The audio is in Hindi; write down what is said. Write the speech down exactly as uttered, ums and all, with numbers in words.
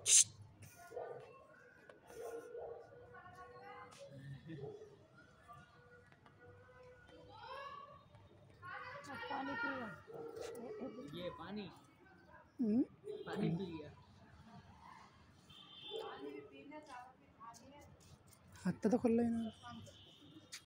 पानी पिया। ये पानी हम्म पानी पी लिया। हाथ तो खुल रहा है ना।